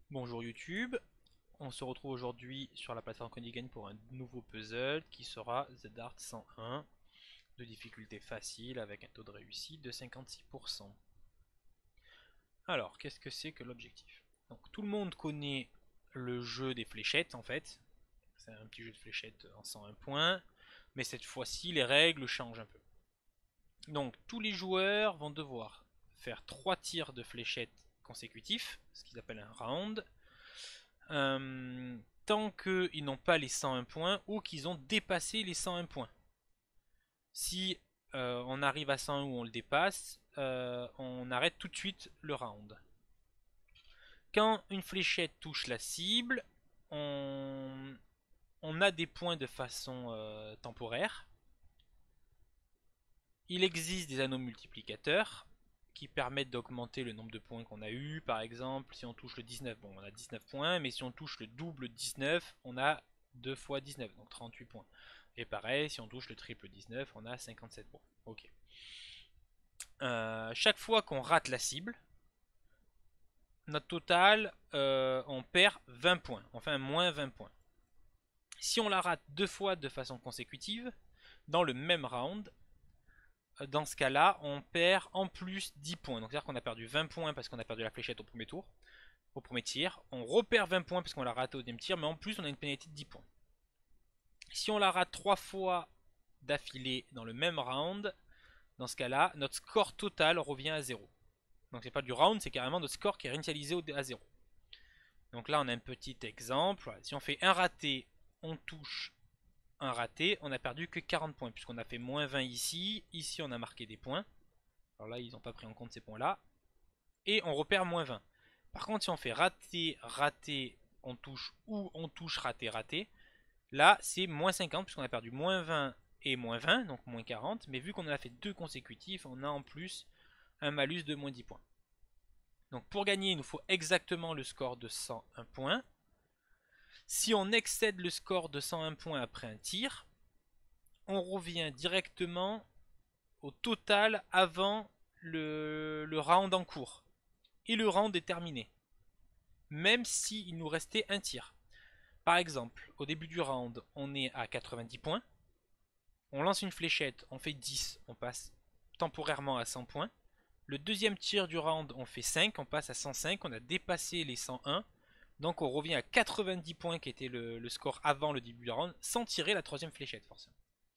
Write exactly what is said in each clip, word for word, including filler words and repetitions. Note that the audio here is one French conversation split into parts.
Bonjour YouTube, on se retrouve aujourd'hui sur la plateforme Conigan pour un nouveau puzzle qui sera The Dart cent un de difficulté facile avec un taux de réussite de cinquante-six pour cent. Alors, qu'est-ce que c'est que l'objectif? Donc, tout le monde connaît le jeu des fléchettes en fait. C'est un petit jeu de fléchettes en cent un points, mais cette fois-ci les règles changent un peu. Donc, tous les joueurs vont devoir faire trois tirs de fléchettes consécutifs, ce qu'ils appellent un round. Euh, tant qu'ils n'ont pas les cent un points ou qu'ils ont dépassé les cent un points. Si euh, on arrive à cent un ou on le dépasse, euh, on arrête tout de suite le round. Quand une fléchette touche la cible, on, on a des points de façon euh, temporaire. Il existe des anneaux multiplicateurs qui permettent d'augmenter le nombre de points qu'on a eu. Par exemple, si on touche le dix-neuf, bon, on a dix-neuf points, mais si on touche le double dix-neuf, on a deux fois dix-neuf, donc trente-huit points. Et pareil, si on touche le triple dix-neuf, on a cinquante-sept points. Ok. Euh, chaque fois qu'on rate la cible, notre total, euh, on perd vingt points, enfin moins vingt points. Si on la rate deux fois de façon consécutive, dans le même round, dans ce cas-là, on perd en plus dix points. Donc c'est-à-dire qu'on a perdu vingt points parce qu'on a perdu la fléchette au premier tour, au premier tir. On repère vingt points parce qu'on l'a raté au deuxième tir, mais en plus on a une pénalité de dix points. Si on la rate trois fois d'affilée dans le même round, dans ce cas-là, notre score total revient à zéro. Donc c'est pas du round, c'est carrément notre score qui est réinitialisé à zéro. Donc là on a un petit exemple. Si on fait un raté, on touche un raté, on a perdu que quarante points, puisqu'on a fait moins vingt ici, ici on a marqué des points. Alors là ils n'ont pas pris en compte ces points là. Et on repère moins vingt. Par contre si on fait raté, raté, on touche ou on touche raté, raté, là c'est moins cinquante puisqu'on a perdu moins vingt et moins vingt, donc moins quarante. Mais vu qu'on en a fait deux consécutifs, on a en plus un malus de moins dix points. Donc pour gagner il nous faut exactement le score de cent un points. Si on excède le score de cent un points après un tir, on revient directement au total avant le, le round en cours. Et le round est terminé. Même s'il nous restait un tir. Par exemple, au début du round, on est à quatre-vingt-dix points. On lance une fléchette, on fait dix, on passe temporairement à cent points. Le deuxième tir du round, on fait cinq, on passe à cent cinq, on a dépassé les cent un. Donc on revient à quatre-vingt-dix points qui était le, le score avant le début du round, sans tirer la troisième fléchette forcément.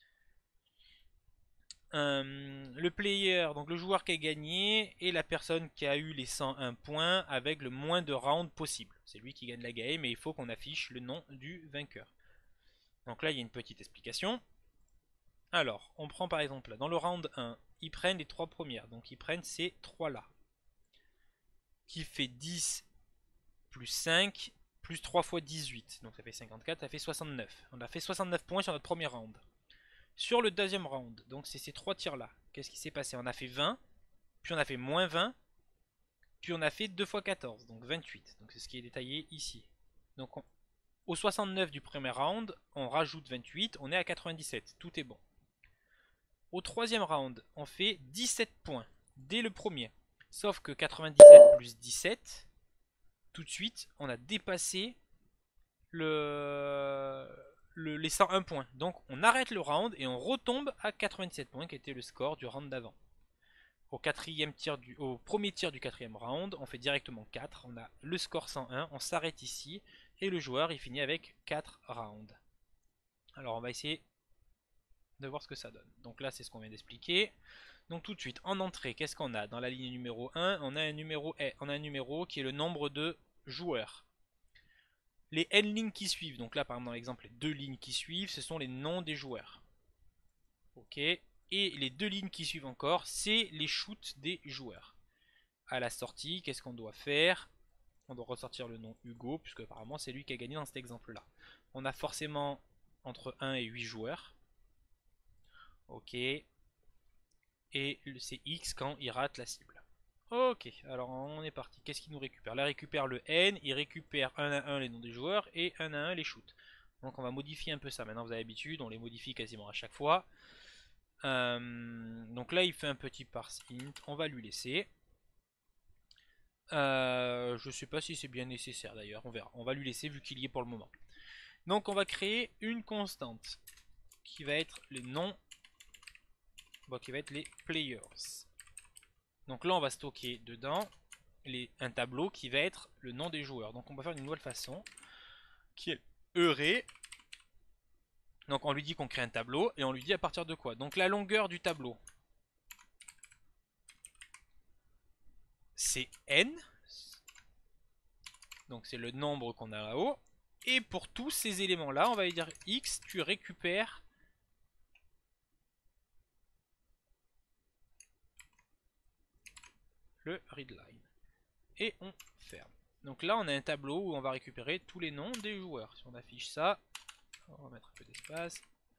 Euh, le player, donc le joueur qui a gagné, est la personne qui a eu les cent un points avec le moins de rounds possible. C'est lui qui gagne la game et il faut qu'on affiche le nom du vainqueur. Donc là, il y a une petite explication. Alors, on prend par exemple là, dans le round un, ils prennent les trois premières. Donc ils prennent ces trois là. Qui fait dix plus cinq plus trois fois dix-huit. Donc ça fait cinquante-quatre, ça fait soixante-neuf. On a fait soixante-neuf points sur notre premier round. Sur le deuxième round, donc c'est ces trois tirs là. Qu'est-ce qui s'est passé? On a fait vingt, puis on a fait moins vingt, puis on a fait deux fois quatorze, donc vingt-huit. Donc c'est ce qui est détaillé ici. Donc on, au soixante-neuf du premier round, on rajoute vingt-huit, on est à quatre-vingt-dix-sept. Tout est bon. Au troisième round, on fait dix-sept points dès le premier. Sauf que quatre-vingt-dix-sept plus dix-sept, tout de suite, on a dépassé le, le, les cent un points. Donc on arrête le round et on retombe à quatre-vingt-dix-sept points qui était le score du round d'avant. Au, quatrième tir du, au premier tir du quatrième round, on fait directement quatre. On a le score cent un, on s'arrête ici et le joueur il finit avec quatre rounds. Alors on va essayer de voir ce que ça donne. Donc là c'est ce qu'on vient d'expliquer. Donc tout de suite en entrée, qu'est-ce qu'on a? Dans la ligne numéro un, on a un numéro, on a un numéro qui est le nombre de joueurs. Les n lignes qui suivent, donc là par exemple dans l'exemple les deux lignes qui suivent, ce sont les noms des joueurs. Ok. Et les deux lignes qui suivent encore, c'est les shoots des joueurs. À la sortie, qu'est-ce qu'on doit faire? On doit ressortir le nom Hugo, puisque apparemment c'est lui qui a gagné dans cet exemple là. On a forcément entre un et huit joueurs. Ok. Et c'est X quand il rate la cible. Ok, alors on est parti. Qu'est-ce qu'il nous récupère? Là, il récupère le N, il récupère un à un les noms des joueurs et un à un les shoots. Donc on va modifier un peu ça. Maintenant vous avez l'habitude, on les modifie quasiment à chaque fois. Euh, donc là il fait un petit parse int, on va lui laisser. Euh, je sais pas si c'est bien nécessaire d'ailleurs, on verra. On va lui laisser vu qu'il y est pour le moment. Donc on va créer une constante qui va être les noms, bon, qui va être les players. Donc là on va stocker dedans les, un tableau qui va être le nom des joueurs. Donc on va faire une nouvelle façon qui est array. Donc on lui dit qu'on crée un tableau et on lui dit à partir de quoi. Donc la longueur du tableau c'est n. Donc c'est le nombre qu'on a là-haut. Et pour tous ces éléments là on va lui dire x, tu récupères le readline. Et on ferme. Donc là on a un tableau où on va récupérer tous les noms des joueurs. Si on affiche ça, on va mettre un peu d'espace.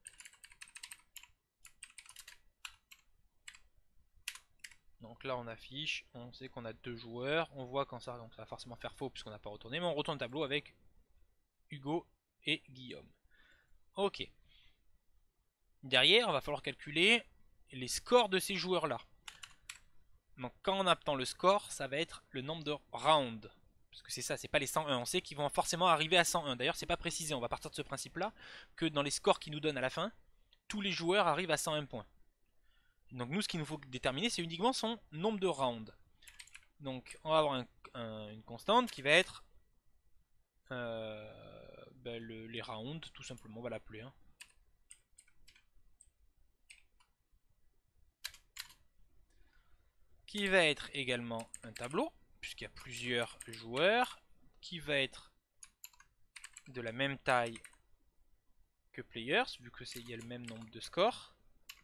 Donc là on affiche, on sait qu'on a deux joueurs, on voit quand ça, donc ça va forcément faire faux puisqu'on n'a pas retourné, mais on retourne le tableau avec Hugo et Guillaume. Ok. Derrière, on va falloir calculer les scores de ces joueurs là. Donc quand on attend le score, ça va être le nombre de rounds. Parce que c'est ça, c'est pas les cent un. On sait qu'ils vont forcément arriver à cent un. D'ailleurs, c'est pas précisé. On va partir de ce principe-là que dans les scores qu'ils nous donnent à la fin, tous les joueurs arrivent à cent un points. Donc nous, ce qu'il nous faut déterminer, c'est uniquement son nombre de rounds. Donc on va avoir un, un, une constante qui va être euh, ben le, les rounds, tout simplement. On va l'appeler. Hein. Qui va être également un tableau, puisqu'il y a plusieurs joueurs, qui va être de la même taille que players, vu que c'est il y a le même nombre de scores.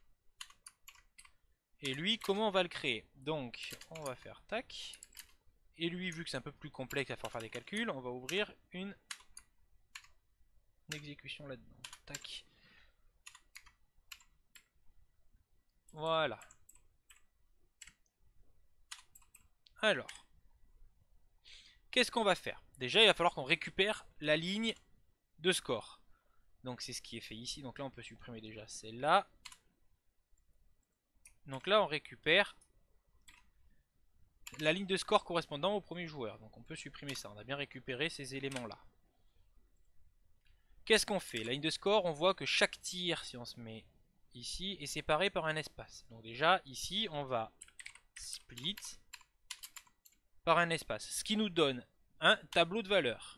Et lui, comment on va le créer? Donc, on va faire tac. Et lui, vu que c'est un peu plus complexe, il va falloir faire des calculs, on va ouvrir une, une exécution là-dedans. Tac. Voilà. Alors, qu'est-ce qu'on va faire? Déjà, il va falloir qu'on récupère la ligne de score. Donc c'est ce qui est fait ici. Donc là, on peut supprimer déjà celle-là. Donc là, on récupère la ligne de score correspondant au premier joueur. Donc on peut supprimer ça. On a bien récupéré ces éléments-là. Qu'est-ce qu'on fait? La ligne de score, on voit que chaque tir, si on se met ici, est séparé par un espace. Donc déjà, ici, on va split par un espace. Ce qui nous donne un tableau de valeurs.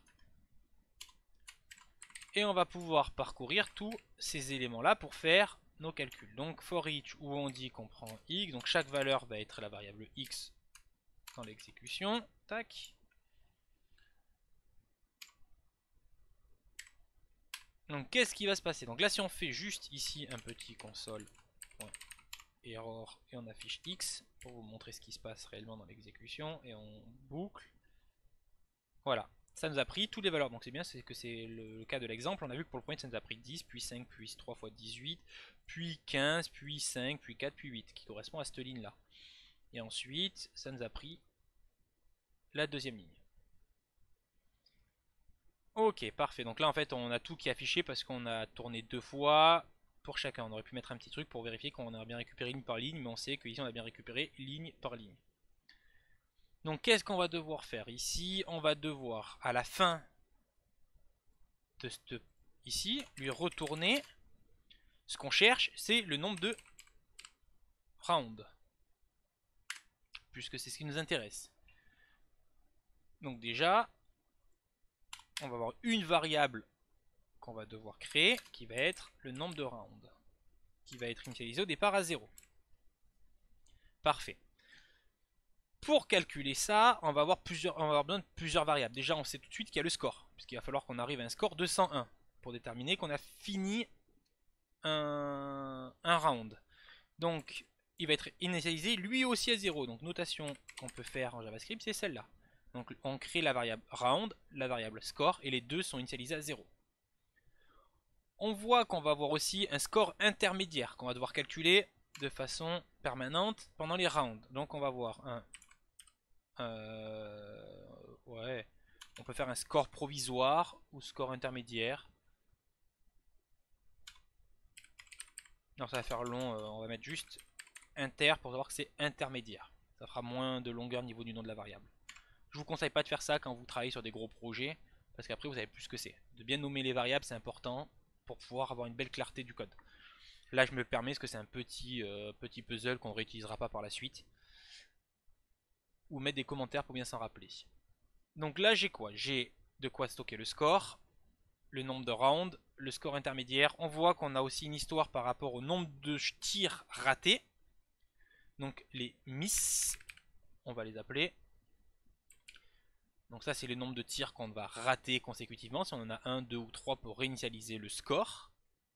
Et on va pouvoir parcourir tous ces éléments-là pour faire nos calculs. Donc for each, où on dit qu'on prend x, donc chaque valeur va être la variable x dans l'exécution. Tac. Donc qu'est-ce qui va se passer? Donc là si on fait juste ici un petit console.error et on affiche x pour vous montrer ce qui se passe réellement dans l'exécution et on boucle. Voilà. Ça nous a pris toutes les valeurs, donc c'est bien, c'est que c'est le, le cas de l'exemple. On a vu que pour le point ça nous a pris dix, puis cinq, puis trois fois dix-huit, puis quinze, puis cinq, puis quatre, puis huit, qui correspond à cette ligne là. Et ensuite ça nous a pris la deuxième ligne. Ok, parfait, donc là en fait on a tout qui est affiché parce qu'on a tourné deux fois pour chacun. On aurait pu mettre un petit truc pour vérifier qu'on a bien récupéré ligne par ligne, mais on sait qu'ici on a bien récupéré ligne par ligne. Donc qu'est-ce qu'on va devoir faire? Ici on va devoir à la fin de cette, ici lui retourner ce qu'on cherche, c'est le nombre de rounds, puisque c'est ce qui nous intéresse. Donc déjà on va avoir une variable qu'on va devoir créer qui va être le nombre de rounds, qui va être initialisé au départ à zéro. Parfait. Pour calculer ça, on va avoir, plusieurs, on va avoir besoin de plusieurs variables. Déjà, on sait tout de suite qu'il y a le score, puisqu'il va falloir qu'on arrive à un score de cent un pour déterminer qu'on a fini un, un round. Donc, il va être initialisé lui aussi à zéro. Donc, notation qu'on peut faire en JavaScript, c'est celle-là. Donc, on crée la variable round, la variable score, et les deux sont initialisés à zéro. On voit qu'on va avoir aussi un score intermédiaire qu'on va devoir calculer de façon permanente pendant les rounds. Donc, on va avoir un Euh, ouais, on peut faire un score provisoire ou score intermédiaire. Non, ça va faire long, euh, on va mettre juste inter pour savoir que c'est intermédiaire. Ça fera moins de longueur au niveau du nom de la variable. Je vous conseille pas de faire ça quand vous travaillez sur des gros projets, parce qu'après vous savez plus ce que c'est. De bien nommer les variables, c'est important pour pouvoir avoir une belle clarté du code. Là je me le permets parce que c'est un petit, euh, petit puzzle qu'on ne réutilisera pas par la suite. Ou mettre des commentaires pour bien s'en rappeler. Donc là j'ai quoi? J'ai de quoi stocker le score, le nombre de rounds, le score intermédiaire. On voit qu'on a aussi une histoire par rapport au nombre de tirs ratés. Donc les miss, on va les appeler. Donc ça c'est le nombre de tirs qu'on va rater consécutivement. Si on en a un, deux ou trois pour réinitialiser le score.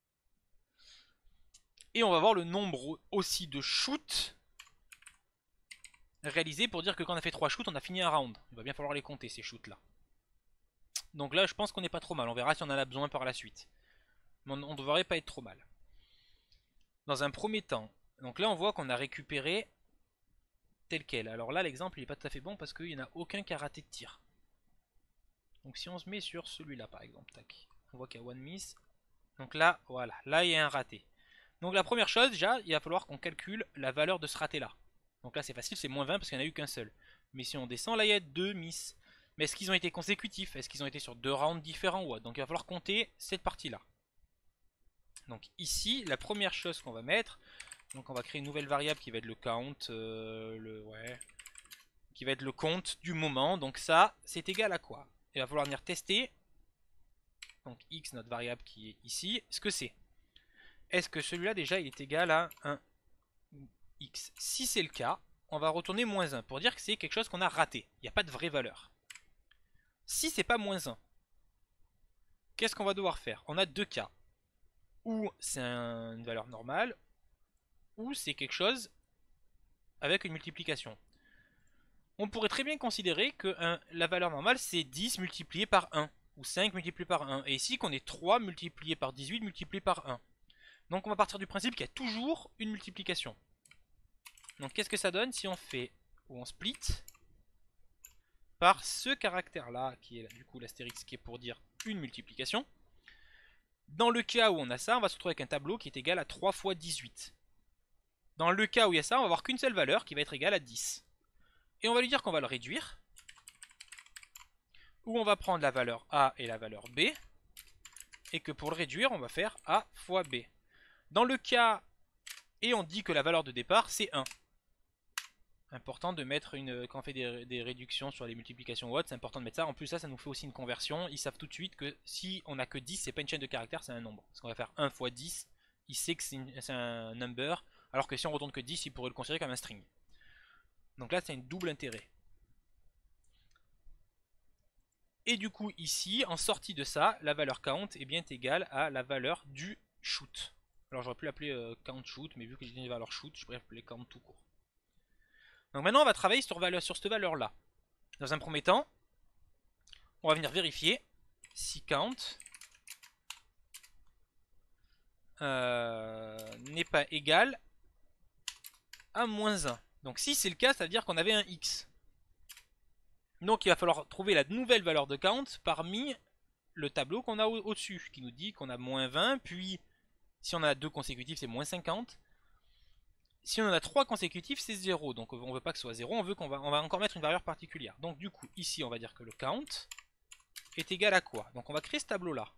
Et on va voir le nombre aussi de shoots réalisés pour dire que quand on a fait trois shoots, on a fini un round. Il va bien falloir les compter ces shoots là. Donc là je pense qu'on n'est pas trop mal. On verra si on en a besoin par la suite. Mais on ne devrait pas être trop mal. Dans un premier temps, donc là on voit qu'on a récupéré tel quel. Alors là l'exemple il n'est pas tout à fait bon parce qu'il n'y en a aucun qui a raté de tir. Donc si on se met sur celui-là par exemple, tac, on voit qu'il y a one miss. Donc là, voilà, là il y a un raté. Donc la première chose déjà, il va falloir qu'on calcule la valeur de ce raté là. Donc là c'est facile, c'est moins vingt parce qu'il n'y en a eu qu'un seul. Mais si on descend, là il y a deux miss. Mais est-ce qu'ils ont été consécutifs? Est-ce qu'ils ont été sur deux rounds différents ou autre? Donc il va falloir compter cette partie là. Donc ici, la première chose qu'on va mettre, donc on va créer une nouvelle variable qui va être le count, euh, le, ouais, qui va être le compte du moment. Donc ça, c'est égal à quoi? Il va falloir venir tester, donc x, notre variable qui est ici, ce que c'est. Est-ce que celui-là déjà il est égal à un x? Si c'est le cas, on va retourner moins un pour dire que c'est quelque chose qu'on a raté. Il n'y a pas de vraie valeur. Si c'est pas moins un, qu'est-ce qu'on va devoir faire? On a deux cas. Ou c'est un, une valeur normale, ou c'est quelque chose avec une multiplication. On pourrait très bien considérer que un, la valeur normale c'est dix multiplié par un, ou cinq multiplié par un, et ici qu'on est trois multiplié par dix-huit multiplié par un. Donc on va partir du principe qu'il y a toujours une multiplication. Donc qu'est-ce que ça donne si on fait, ou on split, par ce caractère là, qui est du coup l'astérix qui est pour dire une multiplication. Dans le cas où on a ça, on va se retrouver avec un tableau qui est égal à trois fois dix-huit. Dans le cas où il y a ça, on va avoir qu'une seule valeur qui va être égale à dix. Et on va lui dire qu'on va le réduire. Ou on va prendre la valeur A et la valeur B. Et que pour le réduire, on va faire A fois B. Dans le cas, et on dit que la valeur de départ, c'est un. Important de mettre une, quand on fait des, des réductions sur les multiplications ou autres, c'est important de mettre ça. En plus ça, ça nous fait aussi une conversion. Ils savent tout de suite que si on n'a que dix, c'est pas une chaîne de caractères, c'est un nombre. Parce qu'on va faire un fois dix, il sait que c'est un number, alors que si on retourne que dix, il pourrait le considérer comme un string. Donc là, c'est un double intérêt. Et du coup, ici, en sortie de ça, la valeur count est bien égale à la valeur du shoot. Alors j'aurais pu l'appeler euh, count shoot, mais vu que j'ai une valeur shoot, je pourrais l'appeler count tout court. Donc maintenant on va travailler sur, valeur, sur cette valeur là. Dans un premier temps, on va venir vérifier si count euh, n'est pas égal à moins un. Donc si c'est le cas, ça veut dire qu'on avait un x. Donc il va falloir trouver la nouvelle valeur de count parmi le tableau qu'on a au-dessus, qui nous dit qu'on a moins vingt, puis si on a deux consécutifs c'est moins cinquante. Si on en a trois consécutifs, c'est zéro. Donc on ne veut pas que ce soit zéro, on veut qu'on va, on va encore mettre une valeur particulière. Donc du coup, ici, on va dire que le count est égal à quoi? Donc on va créer ce tableau-là.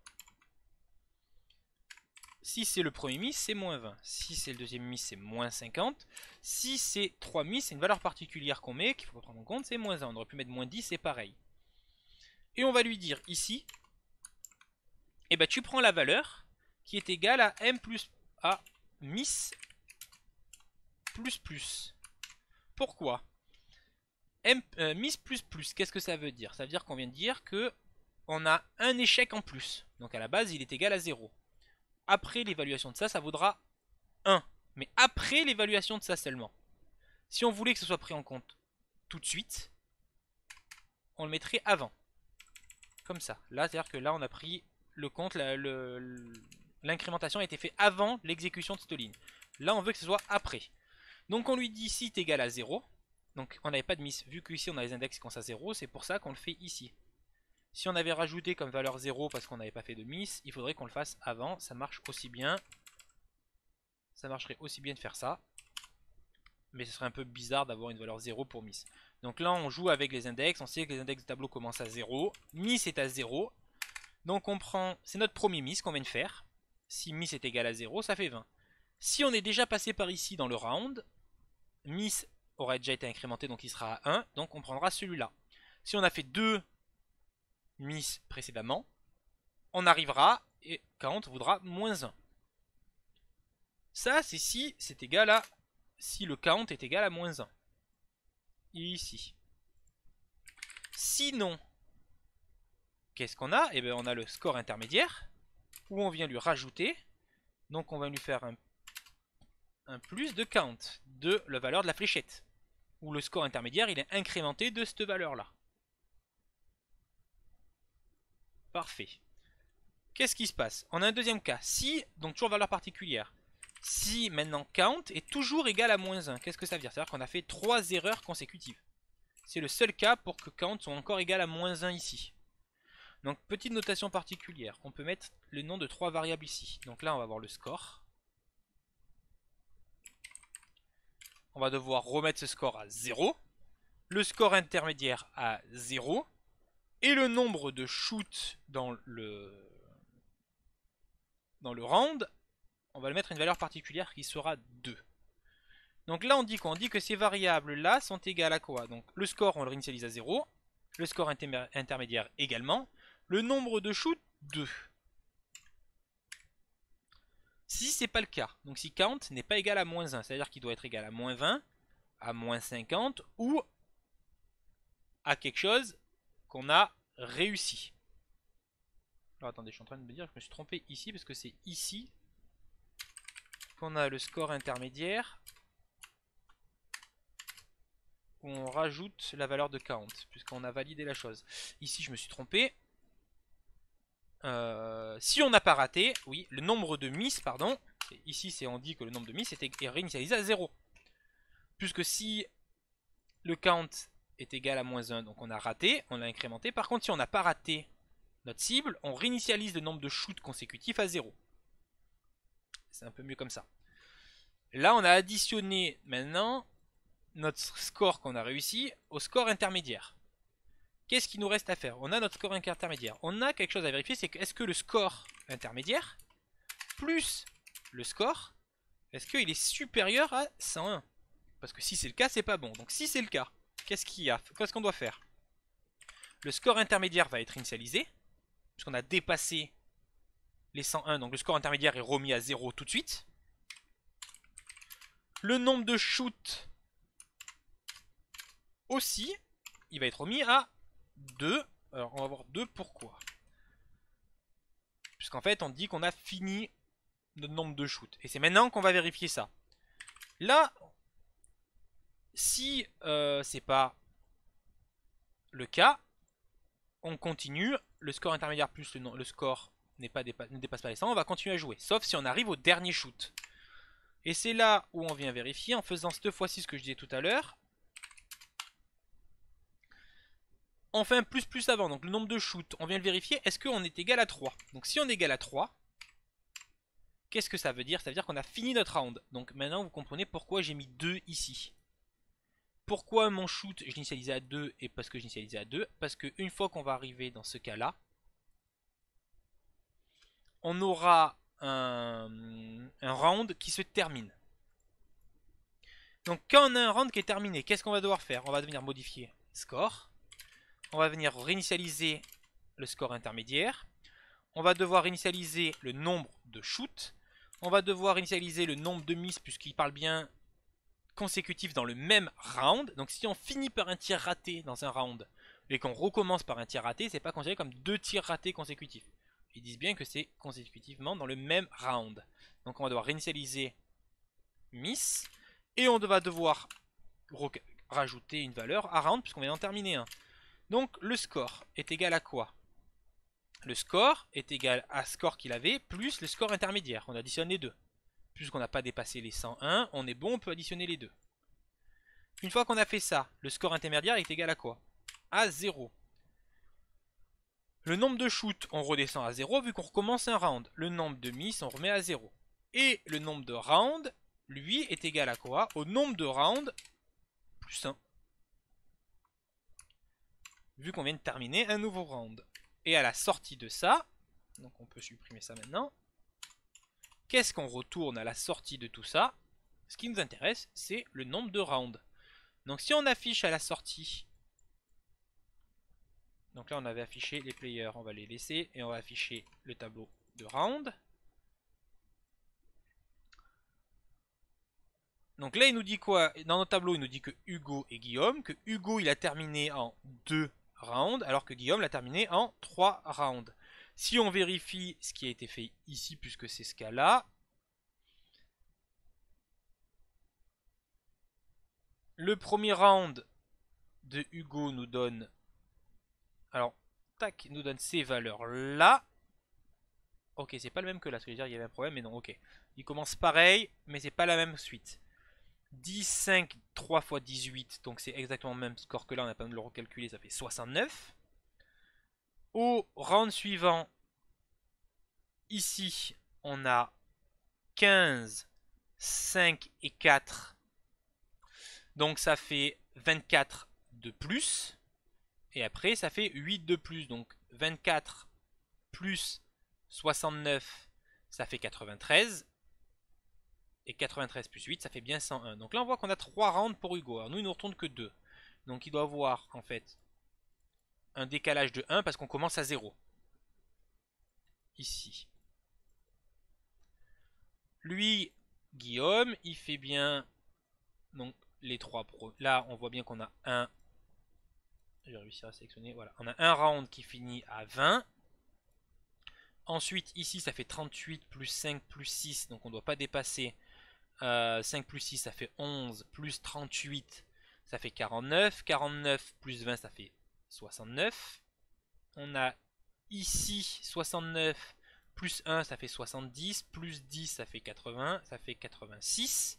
Si c'est le premier miss, c'est moins vingt. Si c'est le deuxième miss, c'est moins cinquante. Si c'est trois miss, c'est une valeur particulière qu'on met, qu'il faut pas prendre en compte, c'est moins un. On aurait pu mettre moins dix, c'est pareil. Et on va lui dire ici, eh ben, tu prends la valeur qui est égale à m plus a miss plus plus. Pourquoi M, euh, miss plus plus, qu'est-ce que ça veut dire? Ça veut dire qu'on vient de dire que on a un échec en plus. Donc à la base, il est égal à zéro. Après l'évaluation de ça, ça vaudra un. Mais après l'évaluation de ça seulement. Si on voulait que ce soit pris en compte tout de suite, on le mettrait avant. Comme ça. Là, c'est-à-dire que là, on a pris le compte, l'incrémentation a été faite avant l'exécution de cette ligne. Là, on veut que ce soit après. Donc on lui dit si est égal à zéro. Donc on n'avait pas de miss. Vu qu'ici on a les index qui commencent à zéro, c'est pour ça qu'on le fait ici. Si on avait rajouté comme valeur zéro parce qu'on n'avait pas fait de miss, il faudrait qu'on le fasse avant. Ça marche aussi bien. Ça marcherait aussi bien de faire ça. Mais ce serait un peu bizarre d'avoir une valeur zéro pour miss. Donc là, on joue avec les index. On sait que les index de tableau commencent à zéro. Miss est à zéro. Donc on prend, c'est notre premier miss qu'on vient de faire. Si miss est égal à zéro, ça fait vingt. Si on est déjà passé par ici dans le round, miss aura déjà été incrémenté, donc il sera à un. Donc on prendra celui-là. Si on a fait deux miss précédemment, on arrivera et count voudra moins un. Ça, c'est si c'est égal à... Si le count est égal à moins un. Ici. Sinon, qu'est-ce qu'on a? Eh bien, on a le score intermédiaire, où on vient lui rajouter. Donc on va lui faire un, un plus de count de la valeur de la fléchette. Où le score intermédiaire, il est incrémenté de cette valeur-là. Parfait. Qu'est-ce qui se passe? On a un deuxième cas. Si, donc toujours valeur particulière. Si maintenant count est toujours égal à moins un, qu'est-ce que ça veut dire? C'est-à-dire qu'on a fait trois erreurs consécutives. C'est le seul cas pour que count soit encore égal à moins un ici. Donc petite notation particulière. On peut mettre le nom de trois variables ici. Donc là on va avoir le score. On va devoir remettre ce score à zéro. Le score intermédiaire à zéro. Et le nombre de shoots dans le, dans le round, on va le mettre à une valeur particulière qui sera deux. Donc là on dit quoi? On dit que ces variables là sont égales à quoi? Donc le score on le réinitialise à zéro. Le score intermédiaire également. Le nombre de shoots, deux. Si c'est pas le cas, donc si count n'est pas égal à moins un, c'est-à-dire qu'il doit être égal à moins vingt, à moins cinquante ou à quelque chose qu'on a réussi. Alors attendez, je suis en train de me dire que je me suis trompé ici parce que c'est ici qu'on a le score intermédiaire où on rajoute la valeur de count puisqu'on a validé la chose. Ici je me suis trompé. Euh, si on n'a pas raté, oui, le nombre de miss, pardon, ici c'est on dit que le nombre de miss est réinitialisé à zéro. Puisque si le count est égal à moins un, donc on a raté, on l'a incrémenté. Par contre, si on n'a pas raté notre cible, on réinitialise le nombre de shoots consécutifs à zéro. C'est un peu mieux comme ça. Là, on a additionné maintenant notre score qu'on a réussi au score intermédiaire. Qu'est-ce qu'il nous reste à faire? On a notre score intermédiaire. On a quelque chose à vérifier, c'est que est-ce que le score intermédiaire plus le score, est-ce qu'il est supérieur à cent un? Parce que si c'est le cas, c'est pas bon. Donc si c'est le cas, qu'est-ce qu'il y a? Qu'est-ce qu'on doit faire? Le score intermédiaire va être initialisé, puisqu'on a dépassé les cent un, donc le score intermédiaire est remis à zéro tout de suite. Le nombre de shoots aussi, il va être remis à deux. Alors on va voir deux, pourquoi? Puisqu'en fait on dit qu'on a fini notre nombre de shoots. Et c'est maintenant qu'on va vérifier ça. Là, si euh, c'est pas le cas, on continue. Le score intermédiaire plus le, le score pas dépa ne dépasse pas les cent, on va continuer à jouer. Sauf si on arrive au dernier shoot. Et c'est là où on vient vérifier en faisant cette fois-ci ce que je disais tout à l'heure. On fait un plus plus avant, donc le nombre de shoots, on vient le vérifier, est-ce qu'on est égal à trois? Donc si on est égal à trois, qu'est-ce que ça veut dire? Ça veut dire qu'on a fini notre round. Donc maintenant vous comprenez pourquoi j'ai mis deux ici. Pourquoi mon shoot je l'initialisais à deux et parce que je l'initialisais à deux? Parce qu'une fois qu'on va arriver dans ce cas-là, on aura un, un round qui se termine. Donc quand on a un round qui est terminé, qu'est-ce qu'on va devoir faire? On va venir modifier score. On va venir réinitialiser le score intermédiaire. On va devoir initialiser le nombre de shoots. On va devoir initialiser le nombre de miss puisqu'il parle bien consécutif dans le même round. Donc si on finit par un tir raté dans un round et qu'on recommence par un tir raté, c'est pas considéré comme deux tirs ratés consécutifs. Ils disent bien que c'est consécutivement dans le même round. Donc on va devoir réinitialiser miss. Et on va devoir rajouter une valeur à round puisqu'on vient d'en terminer un. Donc le score est égal à quoi? Le score est égal à score qu'il avait plus le score intermédiaire. On additionne les deux. Puisqu'on n'a pas dépassé les cent un, on est bon, on peut additionner les deux. Une fois qu'on a fait ça, le score intermédiaire est égal à quoi? À zéro. Le nombre de shoots, on redescend à zéro vu qu'on recommence un round. Le nombre de miss, on remet à zéro. Et le nombre de rounds, lui, est égal à quoi? Au nombre de rounds plus un. vu qu'on vient de terminer un nouveau round. Et à la sortie de ça, donc on peut supprimer ça maintenant, qu'est-ce qu'on retourne à la sortie de tout ça? Ce qui nous intéresse, c'est le nombre de rounds. Donc si on affiche à la sortie, donc là on avait affiché les players, on va les laisser, et on va afficher le tableau de round. Donc là il nous dit quoi? Dans notre tableau il nous dit que Hugo et Guillaume, que Hugo il a terminé en deux rounds, alors que Guillaume l'a terminé en trois rounds. Si on vérifie ce qui a été fait ici, puisque c'est ce cas-là, le premier round de Hugo nous donne, alors, tac, nous donne ces valeurs-là. Ok, c'est pas le même que là, ce que je veux dire, il y avait un problème, mais non, ok. Il commence pareil, mais c'est pas la même suite. dix, cinq, trois fois dix-huit, donc c'est exactement le même score que là, on n'a pas besoin de le recalculer, ça fait soixante-neuf. Au round suivant, ici, on a quinze, cinq et quatre. Donc ça fait vingt-quatre de plus. Et après, ça fait huit de plus. Donc vingt-quatre plus soixante-neuf, ça fait quatre-vingt-treize. Et quatre-vingt-treize plus huit, ça fait bien cent un. Donc là, on voit qu'on a trois rounds pour Hugo. Alors nous, il ne nous retourne que deux. Donc il doit avoir, en fait, un décalage de un parce qu'on commence à zéro. Ici. Lui, Guillaume, il fait bien... Donc les trois pros. Là, on voit bien qu'on a un... Je vais réussir à sélectionner. Voilà. On a un round qui finit à vingt. Ensuite, ici, ça fait trente-huit plus cinq plus six. Donc on ne doit pas dépasser... Euh, cinq plus six, ça fait onze. Plus trente-huit, ça fait quarante-neuf. quarante-neuf plus vingt, ça fait soixante-neuf. On a ici soixante-neuf plus un, ça fait soixante-dix. Plus dix, ça fait quatre-vingts. Ça fait quatre-vingt-six.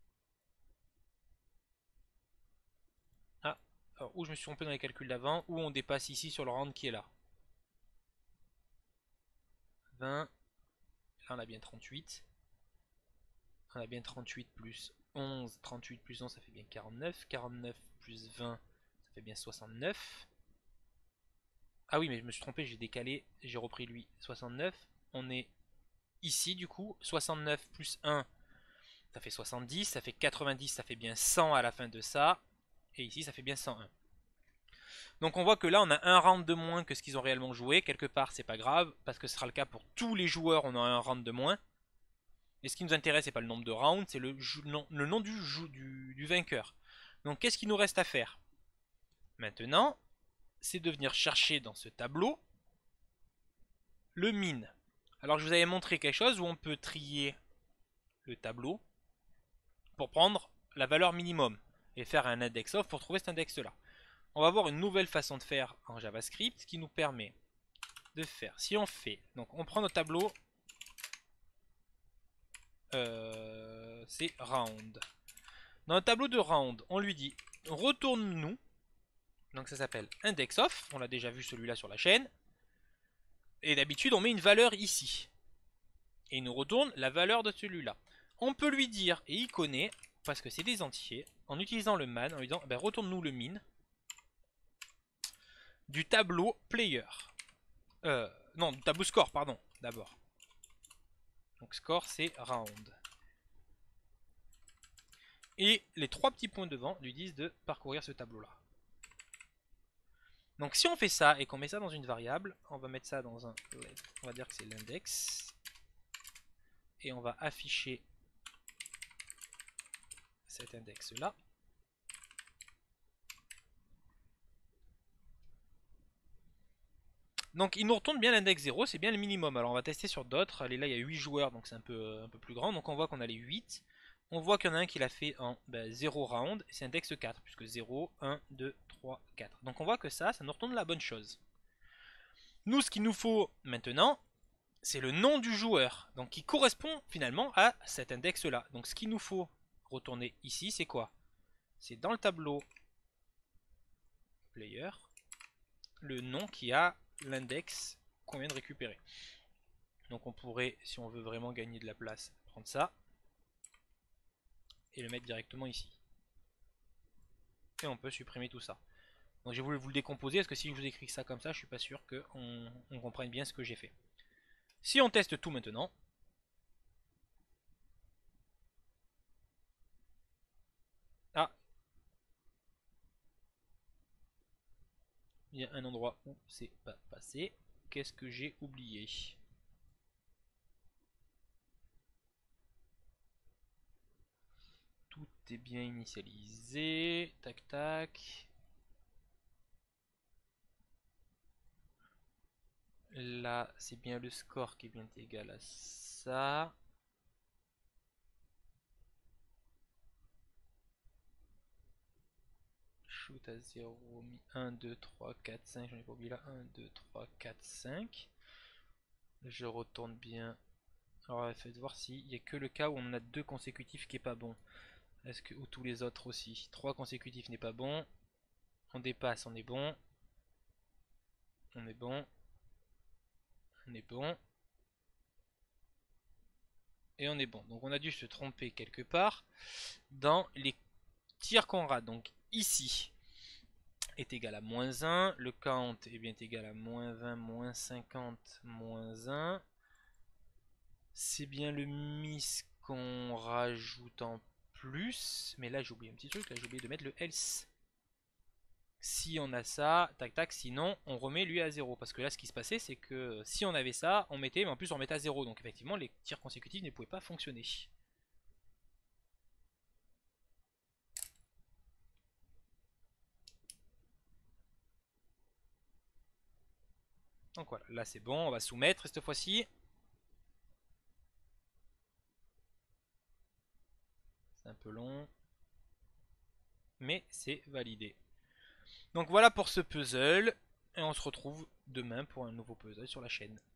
Ah, alors où je me suis trompé dans les calculs d'avant, où on dépasse ici sur le round qui est là. vingt. Là, on a bien trente-huit. On a bien trente-huit plus onze. trente-huit plus onze, ça fait bien quarante-neuf. quarante-neuf plus vingt, ça fait bien soixante-neuf. Ah oui, mais je me suis trompé, j'ai décalé, j'ai repris lui. soixante-neuf. On est ici du coup. soixante-neuf plus un, ça fait soixante-dix. Ça fait quatre-vingt-dix, ça fait bien cent à la fin de ça. Et ici, ça fait bien cent un. Donc on voit que là, on a un round de moins que ce qu'ils ont réellement joué. Quelque part, c'est pas grave, parce que ce sera le cas pour tous les joueurs, on a un round de moins. Et ce qui nous intéresse, c'est pas le nombre de rounds, c'est le, le nom du, du, du vainqueur. Donc qu'est-ce qu'il nous reste à faire? Maintenant, c'est de venir chercher dans ce tableau le min. Alors je vous avais montré quelque chose où on peut trier le tableau pour prendre la valeur minimum et faire un index of pour trouver cet index là. On va voir une nouvelle façon de faire en JavaScript qui nous permet de faire, si on fait, donc on prend notre tableau, euh, c'est round. Dans le tableau de round, on lui dit retourne-nous, donc ça s'appelle index of, on l'a déjà vu celui-là sur la chaîne, et d'habitude on met une valeur ici, et il nous retourne la valeur de celui-là. On peut lui dire, et il connaît, parce que c'est des entiers, en utilisant le man, en lui disant ben, retourne-nous le min du tableau player. Euh, non, du tableau score, pardon, d'abord. Donc score c'est round. Et les trois petits points devant lui disent de parcourir ce tableau-là. Donc si on fait ça et qu'on met ça dans une variable, on va mettre ça dans un... On va dire que c'est l'index. Et on va afficher cet index-là. Donc il nous retourne bien l'index zéro, c'est bien le minimum. Alors on va tester sur d'autres. Allez, là il y a huit joueurs, donc c'est un peu, un peu plus grand. Donc on voit qu'on a les huit. On voit qu'il y en a un qui l'a fait en ben, zéro round, c'est index quatre, puisque zéro, un, deux, trois, quatre. Donc on voit que ça, ça nous retourne la bonne chose. Nous, ce qu'il nous faut maintenant, c'est le nom du joueur, donc qui correspond finalement à cet index-là. Donc ce qu'il nous faut retourner ici, c'est quoi? C'est dans le tableau player, le nom qui a l'index qu'on vient de récupérer. Donc on pourrait, si on veut vraiment gagner de la place, prendre ça et le mettre directement ici. Et on peut supprimer tout ça. Donc j'ai voulu vous le décomposer parce que si je vous écris ça comme ça, je suis pas sûr qu'on on comprenne bien ce que j'ai fait. Si on teste tout maintenant, ah, il y a un endroit où c'est pas passé. Qu'est-ce que j'ai oublié? Tout est bien initialisé. Tac tac. Là, c'est bien le score qui est bien égal à ça. Shoot à zéro, un, deux, trois, quatre, cinq, j'en ai pas oublié là, un, deux, trois, quatre, cinq. Je retourne bien. Alors, faites voir s'il n'y a que le cas où on a deux consécutifs qui est pas bon. Est-ce que, ou tous les autres aussi. Trois consécutifs n'est pas bon. On dépasse, on est bon. On est bon. On est bon. Et on est bon. Donc on a dû se tromper quelque part dans les tirs qu'on rate. Donc ici est égal à moins un. Le count est bien égal à moins vingt, moins cinquante, moins un. C'est bien le miss qu'on rajoute en plus. Mais là j'ai oublié un petit truc. Là j'ai oublié de mettre le else. Si on a ça, tac tac, sinon on remet lui à zéro. Parce que là ce qui se passait c'est que si on avait ça, on mettait, mais en plus on mettait à zéro. Donc effectivement les tirs consécutifs ne pouvaient pas fonctionner. Donc voilà, là c'est bon, on va soumettre cette fois-ci. C'est un peu long. Mais c'est validé. Donc voilà pour ce puzzle. Et on se retrouve demain pour un nouveau puzzle sur la chaîne.